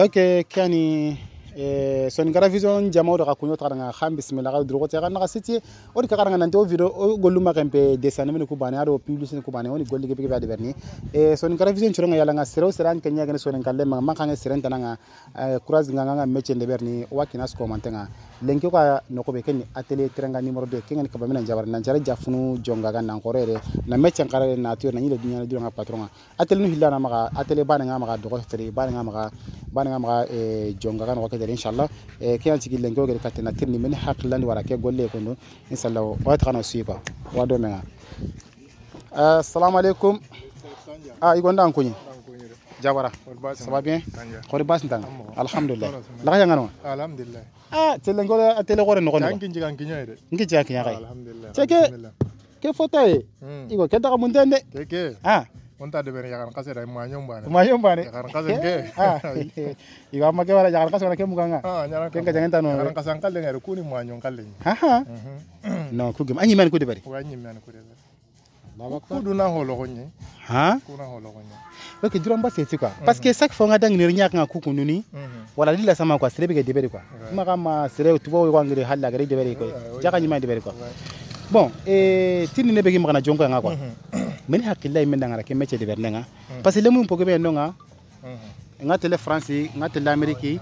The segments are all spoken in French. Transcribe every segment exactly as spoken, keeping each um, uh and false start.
ok kani son gara vision jamo do ka kunyo taranga kham bismillah ga drogo te kana siti o di ka karanga nante o video o goluma kempe dessin men ko bani ado publicité ko bani woni golli ge be be berni e son gara vision churonga yala nga sero seran kenya gane son kalle ma ma kanga seren tananga courage nga nga métier de berni wakina ko mantenga lenki ko no ko be ken atelier trenga numéro deux kengen ka bamina jabar nan jara jafunu jonga ga nan korere na métier kare nature na ni le dunya du nga patron atelier no hilana ma atelier bani nga ma do ko fere bani nga ma bani nga ma e jonga ga no ko inshallah e kiyan ci gilen gogel katena tirni men haqlan wara ke golle ko no inshallah wa ta kana suiba wa do menga assalamu alaikum ah igonda an kunyi jabara ça va bien khori bas ntan alhamdulillah la ga ngano alhamdulillah ah tele ngore tele gore no ko ngi jigan kinyoyde ngi jaki yakay alhamdulillah cheke ke fotaye igo ke daga mundende keke ah onta de ber yakan kasera ma nyombane ma nyombane yakan kasenge ah iga ma ke wala yakan kasera ke muganga ah nyara ke ngajanga tano yakan kasan kalle ngare kuni ma nyon kalle ha ha no ku gem anyi men ko de bari wa anyi men ko de bari baba ko duna holo gonye ha kuna holo gonye ok duram ba seti quoi parce que chaque fois nga dang ni nyak nga ku kununi wala dila sama quoi sere be de bari quoi ma kama sere tubo ko ngire halla gare de bari ko jaka nyi ma de bari quoi bon et tini ne be gi magana jonko nga quoi meni hakilla men ngara ke métier de bernenga parce que lemu pogo be nonga nga tele France nga tele Amérique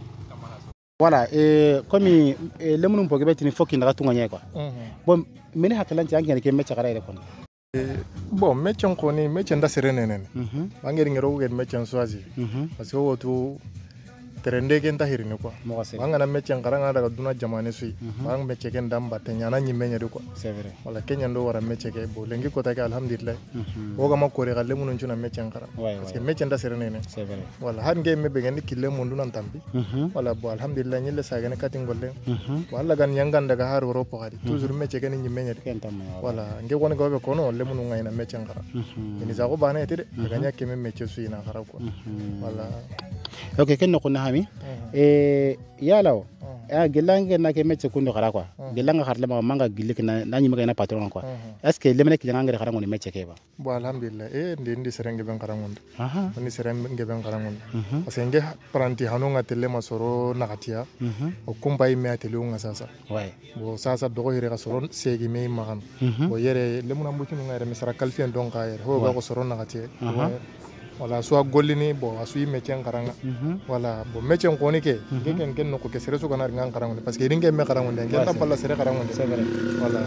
voilà et comme lemu pogo be tini foki ndaga tunga nye quoi bon meni hakilla nti ngene ke métier kara ire kon bon métier ko ni métier nda serene nene ngeri ngero ge métier soisi parce que wotu terende ken tahirine quoi wanga na métier ngaranga daga duna jamane sui wanga métier ken damba te nyana nyimenya de quoi c'est vrai wala kenya ndo wara métier ke bo lengi ko take alhamdulillah woga makore galle munun juna métier ngara parce que métier nda serene ne c'est vrai wala han nge mebe gani kille mundu nan tambi wala bo alhamdulillah nyille sagane katin golle wala gan yangan daga har europe hadi toujours métier ken nyimenya de wala nge wona gobe kono le munun ngayna métier ngara ni zago bana etide daga nyake me métier sui na ngara quoi wala ok ken no kunna hami e yalaw a gelange na ke métier kundo khara quoi gelanga kharle ma manga gilik na nani magana patron quoi est ce que le mene ki ngangere khara ngoni métier ke ba bo alhamdulillah e ndi ndi serenge ben khara ngondo aha ni serenge ben khara ngondo parce que nge pranti hanonga tele masoro nakatia o kumba ime atele unga sasa ouais bo sasa dogo hire ka soro segi me magan bo yere le muna mbuci ngare misra kalfien don ka yere ho ba ko soro nakatia wala so gollini bo asu métier ngaranga wala bo métier ngoni ke ngeken ken no ko ke sere so kana ngang karanga parce que ringe me karanga ngeen ta palla sere karanga c'est vrai wala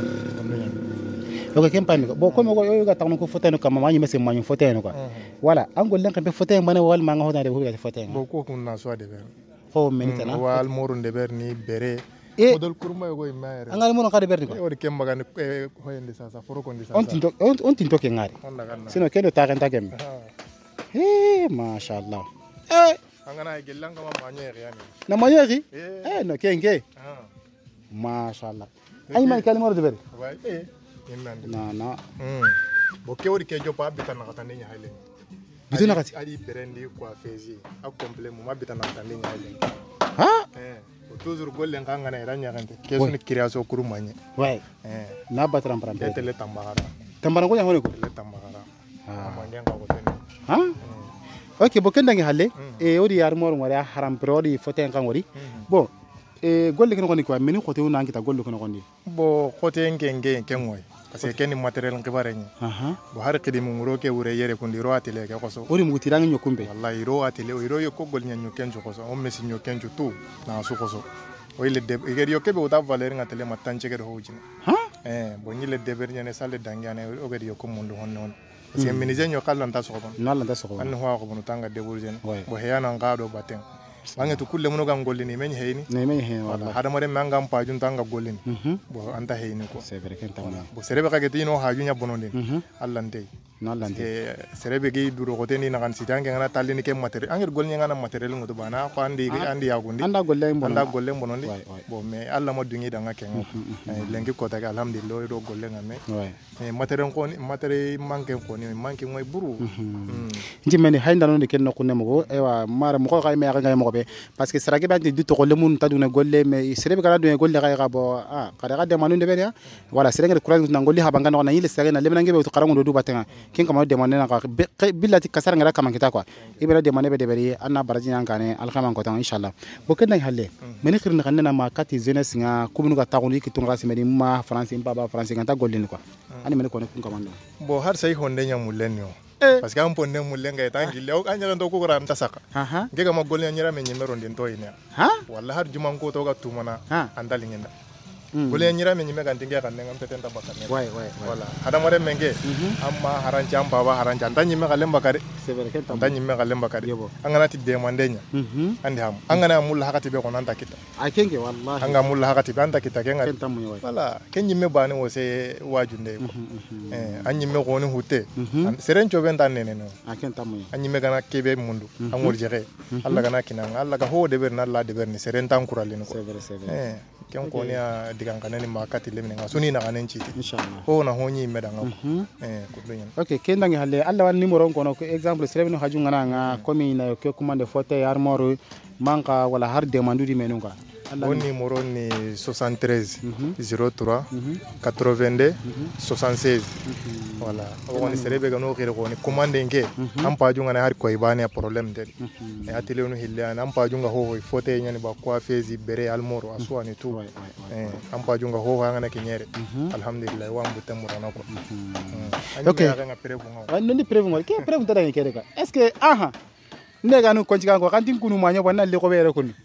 ok ken pami ko bo ko mo yo ga tawno ko foteno kam ma nyi messe ma nyi foteno quoi wala angol len kambe foteno mane wal ma nga hodande bo ga foteno bo ko kun na so de ber fo minute na wal morun de ber ni bere model kurma yo goy maere angal mo ngade berdi ko e wori kemba gan hoyende sasa foro kon on tinto on tinto ke ngari sino kendo ta kan ta gem eh mashallah eh angana gelanga ma manyeri yani na manyeri eh no kenge ah mashallah ay man kalmo de ber way eh imande na na hmm bo ke wori ke jopa bitana katane nya hale bituna kati ali berendi kwa fezi a complet mo bitana katane nya hale ha eh toujours golle nganga na iranya kante keso ni kiriaso kurumanye way eh na batram pram tele tambara tambara ko nya hone ko tele tambara ah mangenga ko tene ha ok bo kenda ngi halle e odi yar mor ngori haram prodi foten kan ngori bon e golle ken ngoni ko meni khote wona ngita golle ken ngoni bo khote ngenge ken ngoy parce que ken matériel ngibare ni aha bo har kidi mu ngoro ke wure yere ko ndiro atele ke ko so ori mu tiranga nyokumbe wallahi ro atele o ro yo ko gol nyanyo kenjo ko so o mesi nyo kenjo tu na su ko so o ile de igeri yo ke be uta valeur ngatele matanche ke do hojina ha eh bo nyile de ber nyane sale dangane o gedi yo ko mundu honno parce que minize nyo kallan ta sokon no lanta sokon an ho ko bunu tanga de burjen bo heyana ngado baten wange to kulle muno gam gollini men heyni ne men heyni wala hada mare mangam pajun tanga gollini bo anta heyni ko c'est vrai ken tamna bo serebe kage tino hajunya bonondin allah ndey no lante serebe gi duro ko teni nakan sitange ngana tallini ke matériel angir golni ngana matériel ngoto bana ko andi andi yagundi anda golle mbono anda golle mbonondi bo me allah mo dungi danga ken lengi ko taga alhamdulillah do golle ngame e matériel ko ni matériel manke ko ni manke moy buru nji meni haynda non ken no kunne mo e wa mara mo ko kay me ga mo ko sebe parce que sarage ba di to golle mun taduna golle me serebe kala do golle ga ga bo ah kada ga de manu de be ya wala serenge de courage na golle ha banga na yile serenge na lemna ngebe to karango do batenga kin kama de manena ka billati kasar ngara kama kita kwa ibra de manebe de beri anna baraji yankane alkhaman ko tan inshallah bo ken nay halle meni khirna kanna ma kati jeunesse nga kumunu ka taguni ki tunga semedi ma france imba ba france ngata golle ni kwa ani meni ko ne kun kamando bo har sai honde nya mulenyo parce que am ponne mulenga etangi lew anya ndo ko ram tasaka aha ngega ma golle nyira me nyimero ndin to ina ha walla har juman ko to ga tumana andali ngenda Mm. Gole nyira me nyime kan tinga kan ngam teten ta bakane ouais ouais voilà hada mare menge amma haranci am baba haranci anta nyime kalem bakare c'est vrai que anta nyime kalem bakare angana ti demandenya andi ham angana mulla hakati be ko nanta kita akenge wallahi anga mulla hakati be anta kita kenga kentamu ouais voilà ken nyime bani wo se wajunde ko eh an nyime ko ni hutte serencho ben tan nene no akentamu an nyime kana kebe mundu amor jere alla kana kinanga alla ga ho de ber na alla de ber ni serentan kuralin ko c'est vrai c'est vrai eh ken ko ni digan kanani makati lemne nga suni na kanen chiti inshallah ho na honyi medanga eh kudunyen okay kenda ngi halle alla wan numéro ko no exemple serebe no haju ngana nga komi na ke commande fauteuil armoire manka wala har demandu di menunga bon numéro ni soixante-treize zéro trois quatre-vingt-deux soixante-seize voilà on serebe gano khire ko ni commande nge am paju ngana har ko ibane problème de e atelier no hille am paju nga ho fauteuil nyani ba kwa fezi bere almoro aswa ni tout eh am paju nga ho ngana kinyere alhamdulillah wa mbuta murana ko okay nga preuve nga non di preuve nga ke preuve tada ngere ka est ce que aha ndega no konjika ko kantin kunu manyo bonna le ko bere kunu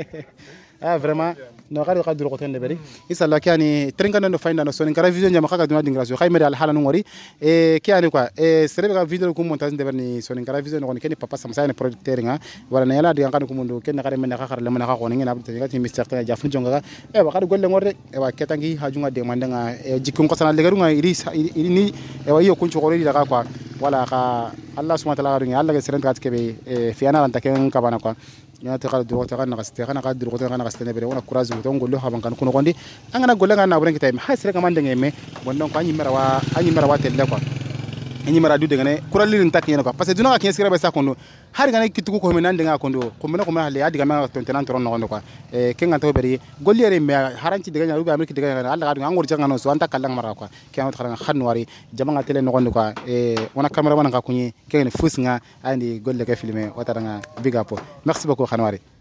ah vraiment no gari ka duro ko tende beri isalla kiani trenga no fainda no sonin kara video nyama kaka duna dingraso khaymere al halanu ngori e kiani quoi e serebe ka video ko montage de berni sonin kara video no keni papa samsa ne producteur nga wala na yala diga kan ko mundo ken kare men ka khar le men ka ko ngina abta ngati mister ta jafu jonga e wa kadi golle ngorde e wa ketangi hajunga de mandanga e jikun ko sana legaru nga iri ni e wa yo kunchu ko ri daga quoi wala ka allah subhanahu wa ta'ala Allah ga serent ka kebe e fiana ran taken ka bana quoi ya ta kala duro ta kana kaste kana ka duro ta kana kaste ne bere wona courage mo to ngollo haban kan kuno gondi angana golle ngana buren kitay ha sere ka mande ngeme bondon ko anyi mera wa anyi mera wa telle quoi anyi mera du de ngane kurali rin takene quoi parce que duna ka ken sere be sa kondo har ngane kituko ko men nande nga kondo ko men ko me hale adiga me tontenan toron no quoi e ken ngata bere golle re me haranci diga nyaru be amerika diga ngana alla ga ngor jangano so anta kallang mara quoi ken ta khan wari jamanga tele no gondo quoi e wona camera wana ka kunyi ken fus nga andi golle ka filmer wata nga big up merci beaucoup khanwari